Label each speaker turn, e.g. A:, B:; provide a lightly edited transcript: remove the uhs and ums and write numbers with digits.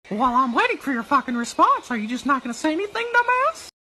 A: While I'm waiting for your fucking response, are you just not gonna say anything, dumbass?